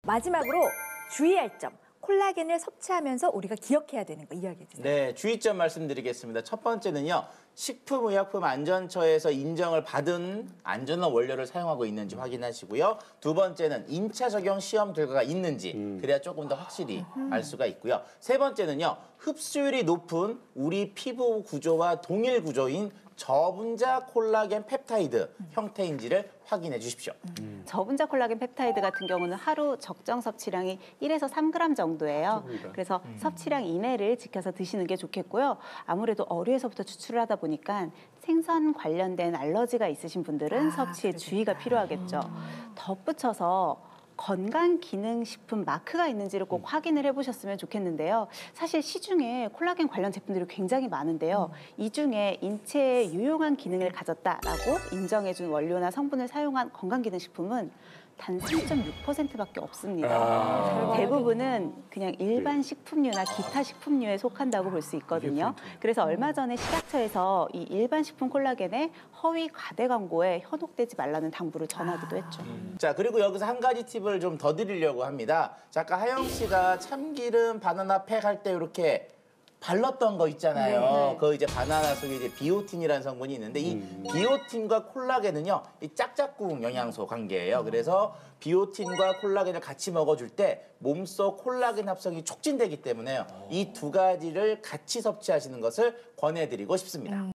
마지막으로 주의할 점. 콜라겐을 섭취하면서 우리가 기억해야 되는 거 이야기해 주세요. 네, 주의점 말씀드리겠습니다. 첫 번째는요. 식품의약품안전처에서 인정을 받은 안전한 원료를 사용하고 있는지 확인하시고요. 두 번째는 인체 적용 시험 결과가 있는지 그래야 조금 더 확실히 알 수가 있고요. 세 번째는요. 흡수율이 높은 우리 피부 구조와 동일 구조인 저분자 콜라겐 펩타이드 형태인지를 확인해 주십시오. 저분자 콜라겐 펩타이드 같은 경우는 하루 적정 섭취량이 1에서 3g 정도예요. 그래서 섭취량 이내를 지켜서 드시는 게 좋겠고요. 아무래도 어류에서부터 추출을 하다 보니까 생선 관련된 알러지가 있으신 분들은 섭취에 주의가 필요하겠죠. 덧붙여서 건강기능식품 마크가 있는지를 꼭 확인을 해보셨으면 좋겠는데요. 사실 시중에 콜라겐 관련 제품들이 굉장히 많은데요. 이 중에 인체에 유용한 기능을 가졌다라고 인정해준 원료나 성분을 사용한 건강기능식품은 단 3.6%밖에 없습니다. 대부분은 그냥 일반 식품류나 기타 식품류에 속한다고 볼 수 있거든요. 그래서 얼마 전에 식약처에서 이 일반 식품 콜라겐의 허위 과대 광고에 현혹되지 말라는 당부를 전하기도 했죠. 자, 그리고 여기서 한 가지 팁을 좀 더 드리려고 합니다. 자, 아까 하영 씨가 참기름 바나나 팩 할 때 이렇게 발랐던 거 있잖아요. 그 이제 바나나 속에 이제 비오틴이라는 성분이 있는데 이 비오틴과 콜라겐은요, 이 짝짝꿍 영양소 관계예요. 그래서 비오틴과 콜라겐을 같이 먹어줄 때 몸속 콜라겐 합성이 촉진되기 때문에요. 이 두 가지를 같이 섭취하시는 것을 권해드리고 싶습니다.